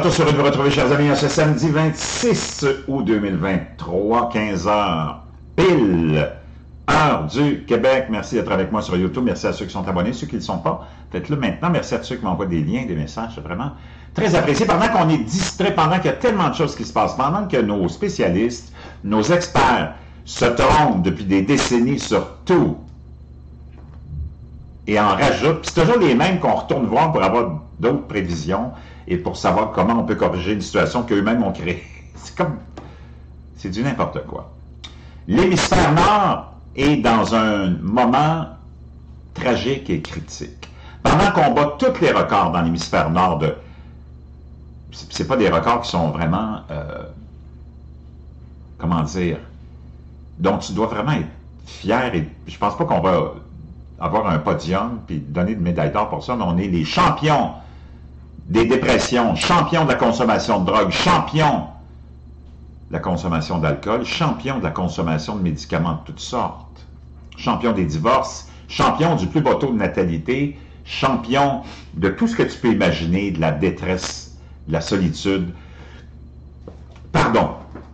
retour sur une vous retrouver, chers amis, ce samedi 26 août 2023, 15h pile, heure du Québec. Merci d'être avec moi sur YouTube. Merci à ceux qui sont abonnés, ceux qui ne le sont pas. Faites-le maintenant. Merci à ceux qui m'envoient des liens, des messages. C'est vraiment très apprécié. Pendant qu'on est distrait, pendant qu'il y a tellement de choses qui se passent, pendant que nos spécialistes, nos experts se trompent depuis des décennies sur tout et en rajoutent, puis c'est toujours les mêmes qu'on retourne voir pour avoir d'autres prévisions et pour savoir comment on peut corriger une situation qu'eux-mêmes ont créée. C'est du n'importe quoi. L'hémisphère nord est dans un moment tragique et critique. Pendant qu'on bat tous les records dans l'hémisphère nord c'est pas des records qui sont vraiment, comment dire, dont tu dois vraiment être fier, et je pense pas qu'on va avoir un podium puis donner de médaille d'or pour ça, mais on est les champions des dépressions, champions de la consommation de drogue, champions de la consommation d'alcool, champions de la consommation de médicaments de toutes sortes, champions des divorces, champions du plus bas taux de natalité, champions de tout ce que tu peux imaginer, de la détresse, de la solitude. Pardon.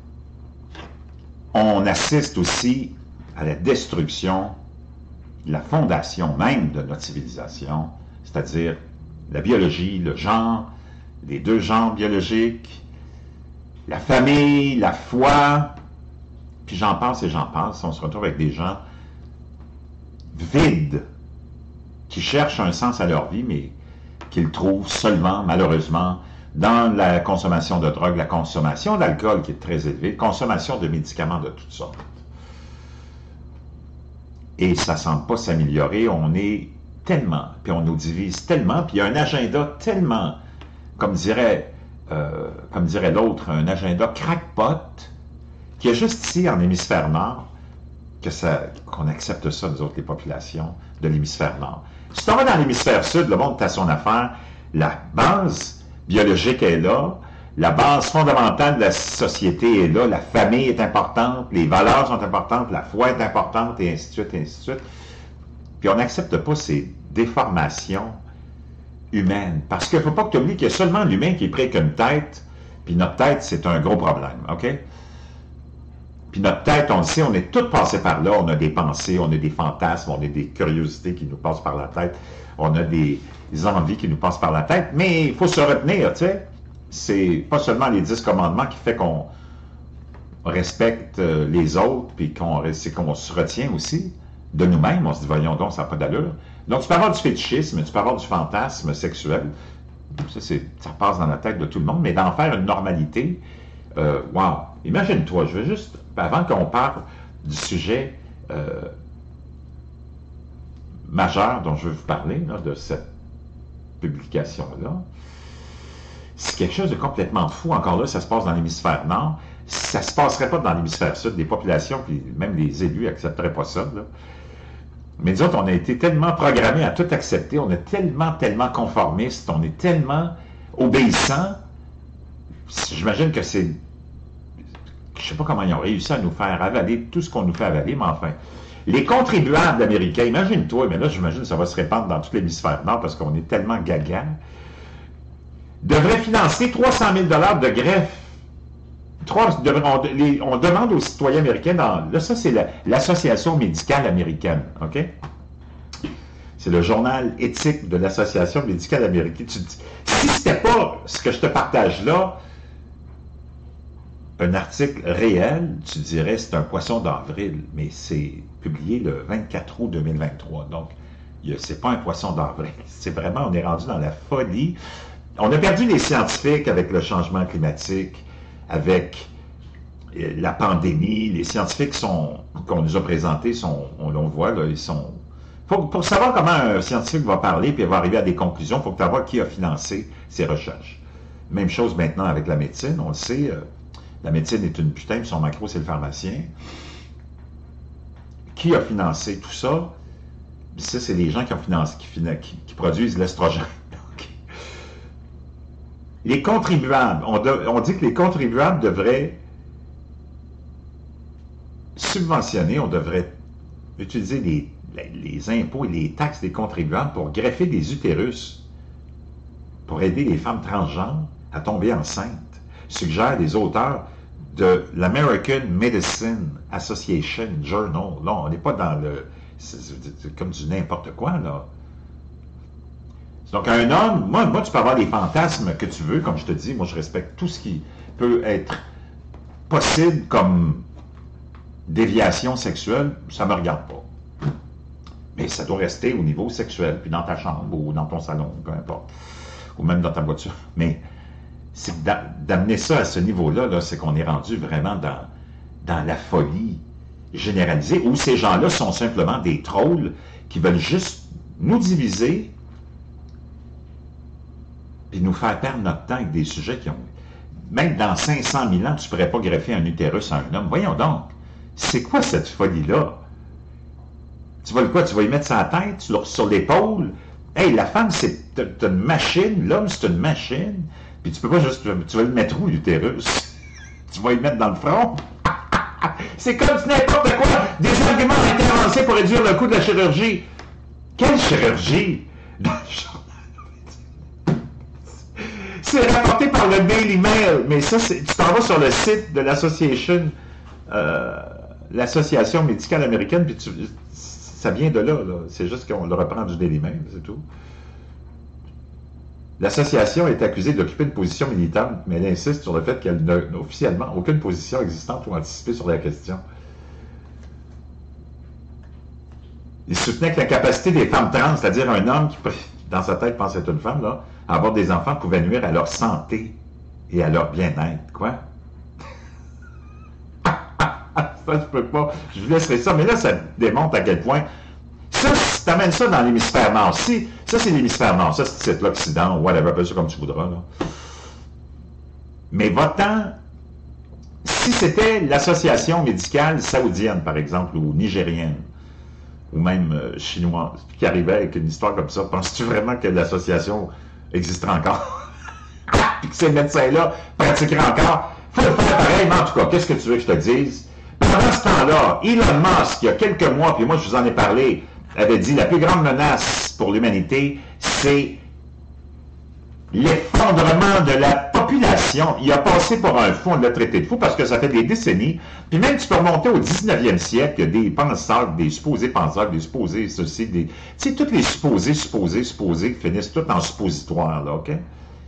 On assiste aussi à la destruction de la fondation même de notre civilisation, c'est-à-dire la biologie, le genre, les deux genres biologiques, la famille, la foi, puis j'en passe et j'en passe. On se retrouve avec des gens vides, qui cherchent un sens à leur vie, mais qu'ils trouvent seulement, malheureusement, dans la consommation de drogue, la consommation d'alcool qui est très élevée, consommation de médicaments de toutes sortes. Et ça ne semble pas s'améliorer. On est tellement, puis on nous divise tellement, puis il y a un agenda tellement, comme dirait l'autre, un agenda crackpot, qui est juste ici, en hémisphère nord, qu'on accepte ça, nous autres, les populations de l'hémisphère nord. Si tu vas dans l'hémisphère sud, le monde est à son affaire, la base biologique est là, la base fondamentale de la société est là, la famille est importante, les valeurs sont importantes, la foi est importante, et ainsi de suite, et ainsi de suite. Puis on n'accepte pas ces déformations humaines. Parce qu'il ne faut pas que tu oublies qu'il y a seulement l'humain qui est près qu'une tête, puis notre tête, c'est un gros problème, OK? Puis notre tête, on le sait, on est tous passés par là, on a des pensées, on a des fantasmes, on a des curiosités qui nous passent par la tête, on a des envies qui nous passent par la tête, mais il faut se retenir, tu sais. C'est pas seulement les 10 commandements qui fait qu'on respecte les autres, puis c'est qu'on se retient aussi de nous-mêmes. On se dit, voyons donc, ça n'a pas d'allure. Donc, tu peux avoir du fétichisme, tu peux avoir du fantasme sexuel. Ça passe dans la tête de tout le monde, mais d'en faire une normalité, wow! Imagine-toi, je veux juste, avant qu'on parle du sujet majeur dont je veux vous parler, là, de cette publication-là, c'est quelque chose de complètement fou. Encore là, ça se passe dans l'hémisphère nord. Ça ne se passerait pas dans l'hémisphère sud. Les populations, puis même les élus n'accepteraient pas ça, là. Mais disons, on a été tellement programmés à tout accepter, on est tellement conformistes, on est tellement obéissants. J'imagine que c'est... Je ne sais pas comment ils ont réussi à nous faire avaler tout ce qu'on nous fait avaler, mais enfin... Les contribuables américains, imagine-toi, mais là, j'imagine que ça va se répandre dans tout l'hémisphère nord parce qu'on est tellement gaga, devraient financer 300 000 $ de greffe. On demande aux citoyens américains, là, ça, c'est l'Association médicale américaine, OK? C'est le journal éthique de l'Association médicale américaine. Si c'était pas ce que je te partage là, un article réel, tu dirais c'est un poisson d'avril, mais c'est publié le 24 août 2023. Donc, c'est pas un poisson d'avril. C'est vraiment, on est rendu dans la folie. On a perdu les scientifiques avec le changement climatique, avec la pandémie. Les scientifiques qu'on nous a présentés, on le voit, là, ils sont... Pour savoir comment un scientifique va parler et va arriver à des conclusions, il faut que tu saches qui a financé ses recherches. Même chose maintenant avec la médecine, on le sait, la médecine est une putain, puis son macro, c'est le pharmacien. Qui a financé tout ça? Ça, c'est les gens qui ont financé, qui produisent l'estrogène. Les contribuables, on dit que les contribuables devraient subventionner, on devrait utiliser les impôts et les taxes des contribuables pour greffer des utérus, pour aider les femmes transgenres à tomber enceinte, suggèrent les auteurs de l'American Medicine Association Journal. Là, on n'est pas dans le... C'est comme du n'importe quoi, là. Donc, un homme, moi, tu peux avoir les fantasmes que tu veux, comme je te dis, moi, je respecte tout ce qui peut être possible comme déviation sexuelle, ça ne me regarde pas. Mais ça doit rester au niveau sexuel, puis dans ta chambre, ou dans ton salon, peu importe, ou même dans ta voiture. Mais c'est d'amener ça à ce niveau-là, -là, c'est qu'on est rendu vraiment dans la folie généralisée, où ces gens-là sont simplement des trolls qui veulent juste nous diviser, puis nous faire perdre notre temps avec des sujets qui ont... Même dans 500 000 ans, tu ne pourrais pas greffer un utérus à un homme. Voyons donc, c'est quoi cette folie-là? Tu vas le quoi? Tu vas y mettre sa tête, sur l'épaule? Hey, la femme, c'est une machine, l'homme, c'est une machine. Puis tu peux pas juste... Tu vas le mettre où, l'utérus? Tu vas y mettre dans le front? C'est comme n'importe quoi! Des arguments ont été avancés pour réduire le coût de la chirurgie. Quelle chirurgie? C'est rapporté par le Daily Mail, mais ça, tu t'en vas sur le site de l'Association médicale américaine, puis ça vient de là. C'est juste qu'on le reprend du Daily Mail, c'est tout. L'association est accusée d'occuper une position militante, mais elle insiste sur le fait qu'elle n'a officiellement aucune position existante ou anticipée sur la question. Il soutenait que la capacité des femmes trans, c'est-à-dire un homme qui, dans sa tête, pense être une femme, là, à avoir des enfants pouvait nuire à leur santé et à leur bien-être. Quoi? Ça, je peux pas. Je vous laisserai ça. Mais là, ça démontre à quel point... Ça, si tu amènes ça dans l'hémisphère nord, ça, c'est l'hémisphère nord. Ça, c'est l'Occident, whatever, appelle ça comme tu voudras. Là. Mais va-t'en... Si c'était l'association médicale saoudienne, par exemple, ou nigérienne, ou même chinoise, qui arrivait avec une histoire comme ça, penses-tu vraiment que l'association existera encore? Puis que ces médecins-là pratiqueraient encore? Faut le faire pareil, mais en tout cas, qu'est-ce que tu veux que je te dise? Pendant ce temps-là, Elon Musk, il y a quelques mois, puis moi je vous en ai parlé, avait dit la plus grande menace pour l'humanité, c'est l'effondrement de la population. Il a passé pour un fou, on l'a traité de fou parce que ça fait des décennies. Puis même tu peux remonter au 19e siècle, il y a des penseurs, des supposés penseurs, des supposés ceci, des... Tu sais, tous les supposés finissent tous en suppositoire, là, OK?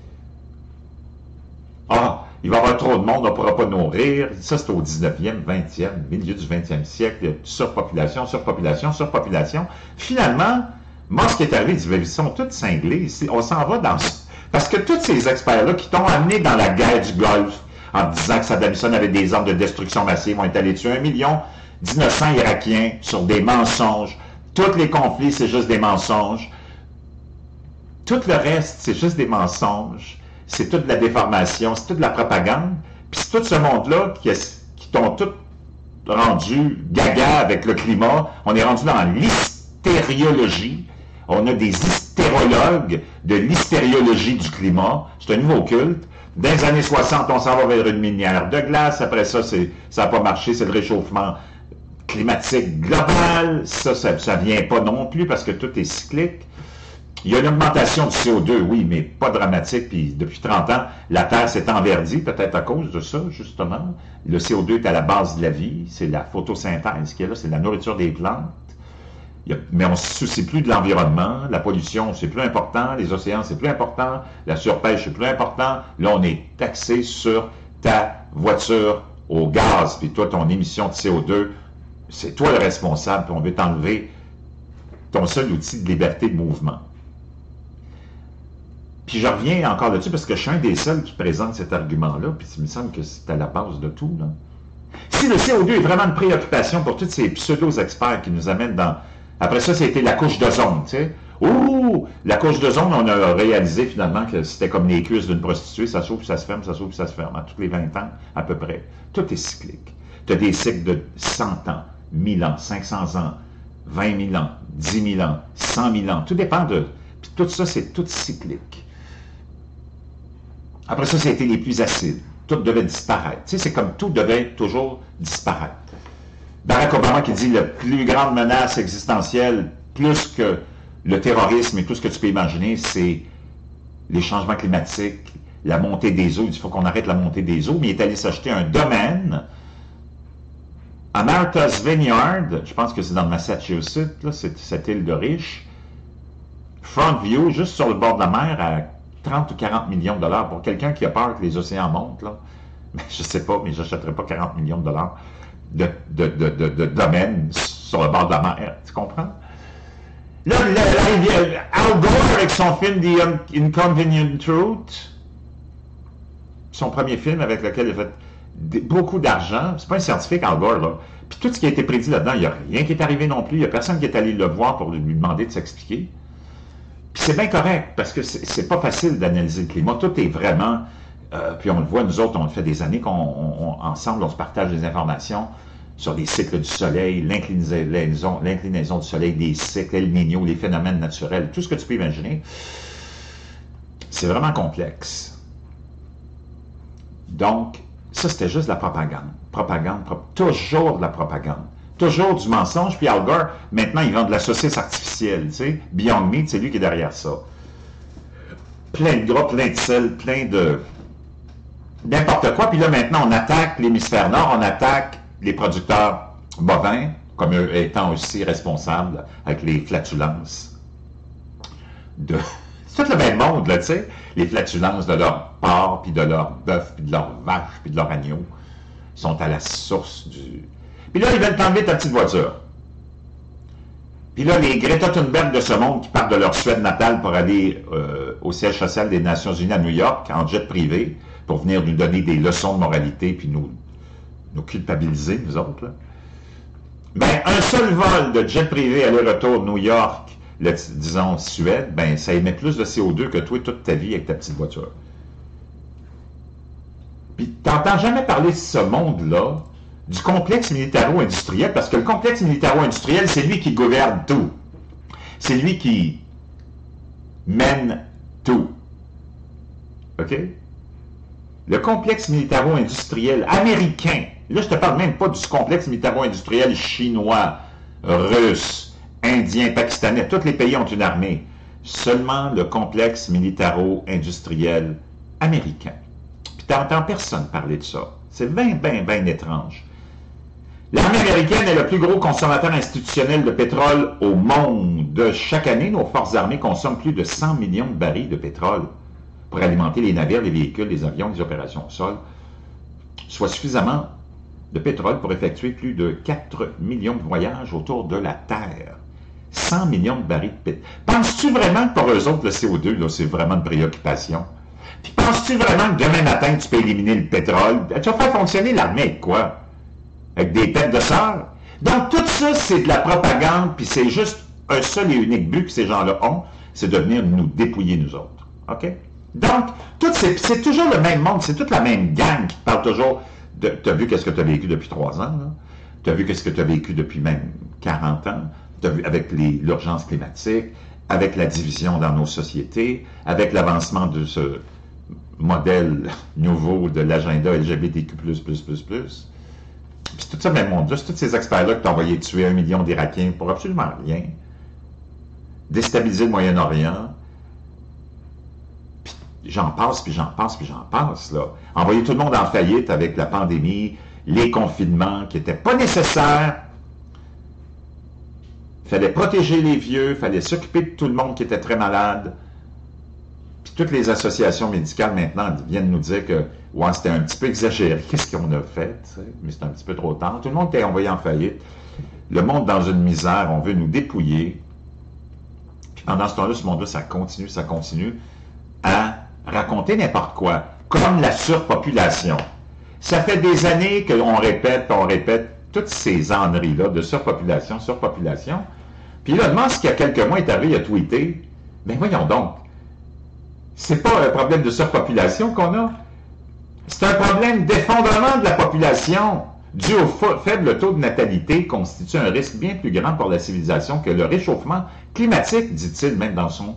Ah, il va y avoir trop de monde, on ne pourra pas nourrir. Ça, c'est au 19e, 20e, milieu du 20e siècle. Il y a surpopulation. Finalement, Musk est arrivé, il dit, ils sont tous cinglés ici. On s'en va dans... Parce que tous ces experts-là qui t'ont amené dans la guerre du Golfe en disant que Saddam Hussein avait des armes de destruction massive, ont été allés tuer 1 million d'innocents Irakiens sur des mensonges. Tous les conflits, c'est juste des mensonges. Tout le reste, c'est juste des mensonges. C'est toute de la déformation, c'est toute de la propagande. Puis c'est tout ce monde-là qui t'ont tout rendu gaga avec le climat. On est rendu dans l'hystériologie. On a des hystérologues de l'hystériologie du climat. C'est un nouveau culte. Dans les années 60, on s'en va vers une minière de glace. Après ça, ça n'a pas marché. C'est le réchauffement climatique global. Ça vient pas non plus parce que tout est cyclique. Il y a une augmentation du CO2, oui, mais pas dramatique. Puis depuis 30 ans, la Terre s'est enverdie, peut-être à cause de ça, justement. Le CO2 est à la base de la vie. C'est la photosynthèse qui est là. C'est la nourriture des plantes. Mais on ne se soucie plus de l'environnement, la pollution, c'est plus important, les océans, c'est plus important, la surpêche, c'est plus important. Là, on est taxé sur ta voiture au gaz, puis toi, ton émission de CO2, c'est toi le responsable, puis on veut t'enlever ton seul outil de liberté de mouvement. Puis je reviens encore là-dessus, parce que je suis un des seuls qui présente cet argument-là, puis il me semble que c'est à la base de tout, là. Si le CO2 est vraiment une préoccupation pour tous ces pseudo-experts qui nous amènent dans... Après ça, c'était la couche d'ozone, tu sais. Ouh! La couche d'ozone, on a réalisé finalement que c'était comme les cuisses d'une prostituée, ça s'ouvre, ça se ferme, ça s'ouvre, ça se ferme, à tous les 20 ans, à peu près. Tout est cyclique. Tu as des cycles de 100 ans, 1000 ans, 500 ans, 20 000 ans, 10 000 ans, 100 000 ans. Tout dépend de... Puis tout ça, c'est tout cyclique. Après ça, c'était les pluies acides. Tout devait disparaître. Tu sais, c'est comme tout devait toujours disparaître. Barack Obama qui dit la plus grande menace existentielle, plus que le terrorisme et tout ce que tu peux imaginer, c'est les changements climatiques, la montée des eaux. Il faut qu'on arrête la montée des eaux, mais il est allé s'acheter un domaine à Martha's Vineyard, je pense que c'est dans le Massachusetts, là, cette île de riches, front view, juste sur le bord de la mer, à 30 ou 40 millions de dollars. Pour quelqu'un qui a peur que les océans montent, là, mais je sais pas, mais j'achèterais pas 40 millions de dollars de domaine sur le bord de la mer. Tu comprends? Là, Al Gore, avec son film The Inconvenient Truth, son premier film avec lequel il a fait beaucoup d'argent, c'est pas un scientifique, Al Gore, là. Puis tout ce qui a été prédit là-dedans, il n'y a rien qui est arrivé non plus, il n'y a personne qui est allé le voir pour lui demander de s'expliquer. Puis c'est bien correct, parce que c'est pas facile d'analyser le climat, tout est vraiment, puis on le voit, nous autres, on le fait des années qu'ensemble, on se partage des informations sur les cycles du soleil, l'inclinaison du soleil, des cycles, El Niño, les phénomènes naturels, tout ce que tu peux imaginer. C'est vraiment complexe. Donc, ça, c'était juste de la propagande. Toujours de la propagande. Toujours du mensonge. Puis Al Gore, maintenant, il vend de la saucisse artificielle, tu sais. Beyond Meat, c'est lui qui est derrière ça. Plein de gras, plein de sel, plein de n'importe quoi. Puis là, maintenant, on attaque l'hémisphère nord, on attaque les producteurs bovins, comme eux étant aussi responsables avec les flatulences de... C'est tout le même monde, là, tu sais. Les flatulences de leur porc, puis de leur bœuf, puis de leur vache, puis de leur agneau sont à la source du... Puis là, ils veulent t'enlever ta petite voiture. Puis là, les Greta Thunberg de ce monde qui partent de leur Suède natale pour aller au siège social des Nations Unies à New York, en jet privé, pour venir nous donner des leçons de moralité, puis nous culpabiliser, nous autres, là. Ben, un seul vol de jet privé aller-retour New York, disons Suède, ben, ça émet plus de CO2 que toi toute ta vie avec ta petite voiture. Puis, t'entends jamais parler de ce monde-là, du complexe militaro-industriel, parce que le complexe militaro-industriel, c'est lui qui gouverne tout. C'est lui qui mène tout. OK? Le complexe militaro-industriel américain, là, je te parle même pas du complexe militaro-industriel chinois, russe, indien, pakistanais, tous les pays ont une armée. Seulement le complexe militaro-industriel américain. Puis tu n'entends personne parler de ça. C'est bien, bien, bien étrange. L'armée américaine est le plus gros consommateur institutionnel de pétrole au monde. Chaque année, nos forces armées consomment plus de 100 millions de barils de pétrole pour alimenter les navires, les véhicules, les avions, les opérations au sol, soit suffisamment de pétrole pour effectuer plus de 4 millions de voyages autour de la Terre. 100 millions de barils de pétrole. Penses-tu vraiment que pour eux autres, le CO2, là, c'est vraiment une préoccupation? Puis penses-tu vraiment que demain matin, tu peux éliminer le pétrole? Tu vas faire fonctionner l'armée avec quoi? Avec des têtes de sœurs? Donc, tout ça, c'est de la propagande, puis c'est juste un seul et unique but que ces gens-là ont, c'est de venir nous dépouiller, nous autres. OK? Donc, c'est toujours le même monde, c'est toute la même gang qui parle toujours de... Tu as vu qu'est-ce que tu as vécu depuis 3 ans, là? Tu as vu qu'est-ce que tu as vécu depuis même 40 ans? Tu as vu avec l'urgence climatique, avec la division dans nos sociétés, avec l'avancement de ce modèle nouveau de l'agenda LGBTQ++++. Puis tout ça, même monde, juste tous ces experts-là qui t'ont envoyé tuer 1 million d'Irakiens pour absolument rien, déstabiliser le Moyen-Orient, puis j'en passe, puis j'en passe, puis j'en passe, là. Envoyer tout le monde en faillite avec la pandémie, les confinements qui n'étaient pas nécessaires. Il fallait protéger les vieux, il fallait s'occuper de tout le monde qui était très malade. Puis toutes les associations médicales maintenant viennent nous dire que ouais, c'était un petit peu exagéré, qu'est-ce qu'on a fait, mais c'est un petit peu trop tard. Tout le monde était envoyé en faillite. Le monde dans une misère, on veut nous dépouiller. Puis pendant ce temps-là, ce monde-là, ça continue à raconter n'importe quoi, comme la surpopulation. Ça fait des années qu'on répète toutes ces âneries-là de surpopulation. Puis là, demande ce qu'il y a quelques mois est arrivé, il a tweeté. Mais voyons donc, c'est pas un problème de surpopulation qu'on a. C'est un problème d'effondrement de la population dû au faible taux de natalité constitue un risque bien plus grand pour la civilisation que le réchauffement climatique, dit-il même dans son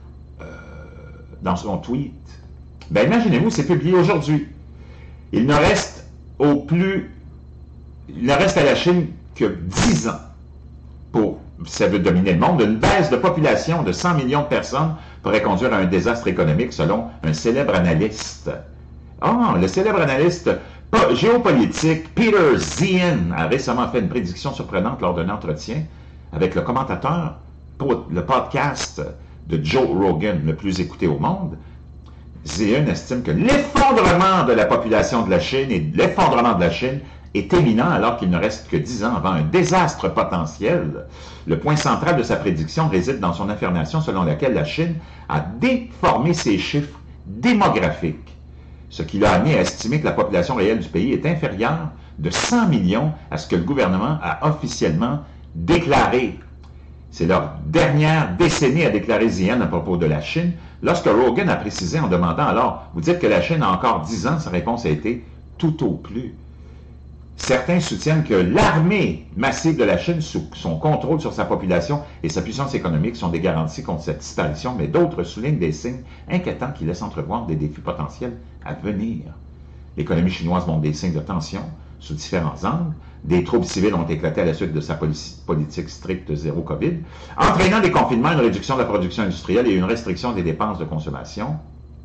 tweet. Ben imaginez-vous, c'est publié aujourd'hui. Il ne reste à la Chine que 10 ans pour ça veut dominer le monde, une baisse de population de 100 millions de personnes pourrait conduire à un désastre économique selon un célèbre analyste. Oh, le célèbre analyste géopolitique Peter Zeihan a récemment fait une prédiction surprenante lors d'un entretien avec le commentateur pour le podcast de Joe Rogan, le plus écouté au monde. Zeihan estime que l'effondrement de la population de la Chine et l'effondrement de la Chine est imminent alors qu'il ne reste que 10 ans avant un désastre potentiel. Le point central de sa prédiction réside dans son affirmation selon laquelle la Chine a déformé ses chiffres démographiques, ce qui l'a amené à estimer que la population réelle du pays est inférieure de 100 millions à ce que le gouvernement a officiellement déclaré. C'est leur dernière décennie, a déclaré Zeihan à propos de la Chine. Lorsque Rogan a précisé en demandant alors, vous dites que la Chine a encore 10 ans, sa réponse a été tout au plus. Certains soutiennent que l'armée massive de la Chine, sous son contrôle sur sa population et sa puissance économique sont des garanties contre cette disparition, mais d'autres soulignent des signes inquiétants qui laissent entrevoir des défis potentiels à venir. L'économie chinoise montre des signes de tension sous différents angles. Des troubles civils ont éclaté à la suite de sa politique stricte zéro COVID, entraînant des confinements, une réduction de la production industrielle et une restriction des dépenses de consommation.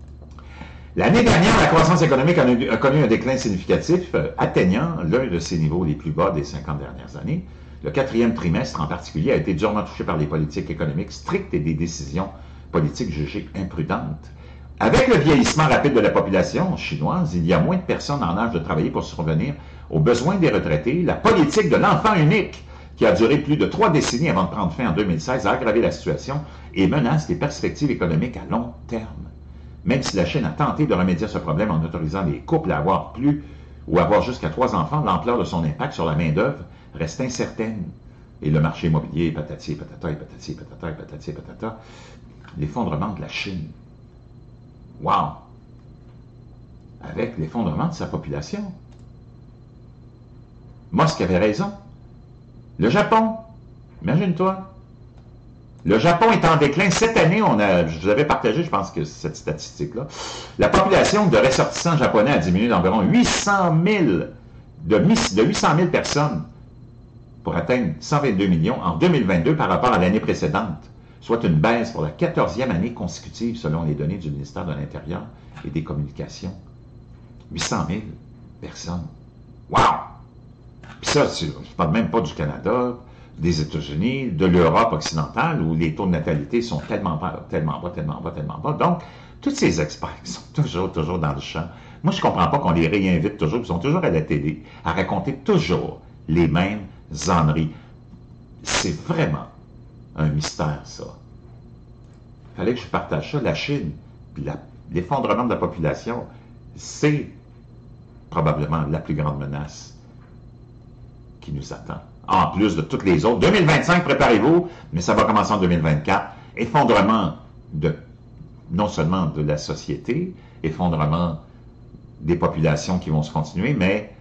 L'année dernière, la croissance économique a connu un déclin significatif, atteignant l'un de ses niveaux les plus bas des 50 dernières années. Le quatrième trimestre, en particulier, a été durement touché par des politiques économiques strictes et des décisions politiques jugées imprudentes. Avec le vieillissement rapide de la population chinoise, il y a moins de personnes en âge de travailler pour subvenir aux besoins des retraités. La politique de l'enfant unique, qui a duré plus de 3 décennies avant de prendre fin en 2016, a aggravé la situation et menace les perspectives économiques à long terme. Même si la Chine a tenté de remédier à ce problème en autorisant les couples à avoir plus ou avoir jusqu'à 3 enfants, l'ampleur de son impact sur la main-d'œuvre reste incertaine. Et le marché immobilier, patati, patata, et patati, patata, et patati, patata, l'effondrement de la Chine. Wow! Avec l'effondrement de sa population. Musk avait raison. Le Japon, imagine-toi. Le Japon est en déclin. Cette année, je vous avais partagé, je pense que cette statistique-là. La population de ressortissants japonais a diminué d'environ 800 000, de 800 000 personnes pour atteindre 122 millions en 2022 par rapport à l'année précédente, soit une baisse pour la 14e année consécutive selon les données du ministère de l'Intérieur et des Communications. 800 000 personnes. Wow! Puis ça, je ne parle même pas du Canada, des États-Unis, de l'Europe occidentale, où les taux de natalité sont tellement bas, tellement bas, tellement bas, tellement bas. Donc, tous ces experts qui sont toujours dans le champ, moi, je ne comprends pas qu'on les réinvite toujours, ils sont toujours à la télé, à raconter toujours les mêmes âneries. C'est vraiment un mystère, ça. Il fallait que je partage ça. La Chine, puis l'effondrement de la population, c'est probablement la plus grande menace qui nous attend. En plus de toutes les autres. 2025, préparez-vous, mais ça va commencer en 2024. Effondrement non seulement de la société, effondrement des populations qui vont se continuer, mais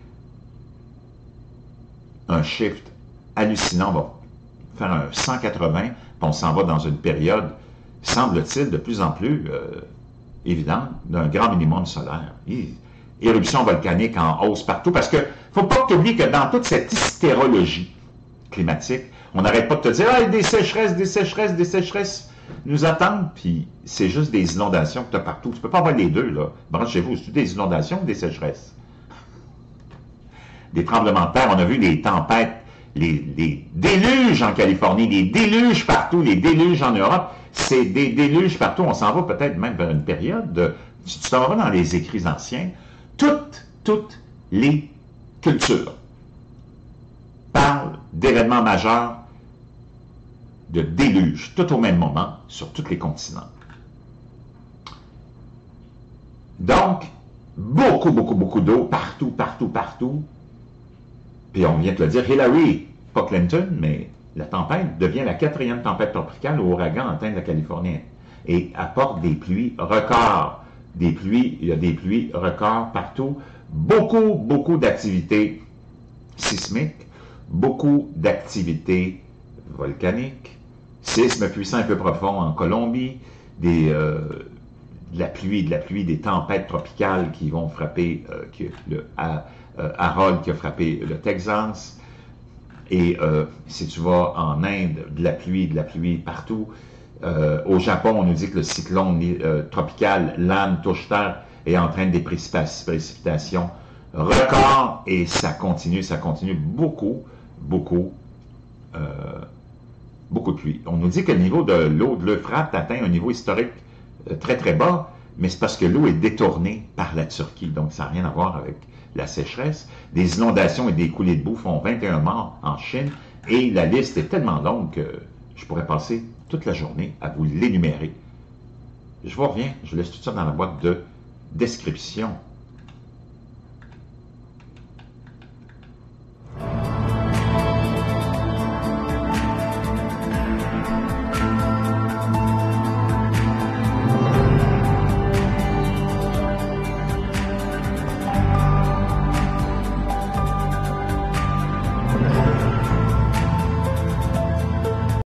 un shift hallucinant va faire un 180, puis on s'en va dans une période, semble-t-il, de plus en plus évidente, d'un grand minimum solaire. Éruption volcanique en hausse partout, parce que faut pas que tu oublies que dans toute cette hystérologie climatique, on n'arrête pas de te dire « Ah, des sécheresses, des sécheresses, des sécheresses nous attendent », puis c'est juste des inondations que tu as partout. Tu peux pas avoir les deux, là. Branchez-vous, c'est des inondations ou des sécheresses? Des tremblements de terre, on a vu les tempêtes, les déluges en Californie, les déluges partout, les déluges en Europe. C'est des déluges partout. On s'en va peut-être même vers une période de... Tu t'en vas dans les écrits anciens. Toutes les cultures parlent d'événements majeurs, de déluges, tout au même moment, sur tous les continents. Donc, beaucoup d'eau, partout. Puis on vient de le dire, Hillary, pas Clinton, mais la tempête devient la 4e tempête tropicale où ouragan atteint la Californie et apporte des pluies records. Il y a des pluies records partout. Beaucoup d'activités sismiques, beaucoup d'activités volcaniques, séismes puissants un peu profonds en Colombie, de la pluie, des tempêtes tropicales qui vont frapper, Harold qui a frappé le Texas, Et si tu vas en Inde, de la pluie partout. Au Japon, on nous dit que le cyclone tropical Lan touche terre et entraîne des précipitations records. Et ça continue beaucoup, beaucoup, euh, beaucoup de pluie. On nous dit que le niveau de l'eau de l'Euphrate atteint un niveau historique très, très bas, mais c'est parce que l'eau est détournée par la Turquie. Donc, ça n'a rien à voir avec la sécheresse. Des inondations et des coulées de boue font 21 morts en Chine. Et la liste est tellement longue que je pourrais passer toute la journée à vous l'énumérer. Je vous reviens, je laisse tout ça dans la boîte de description.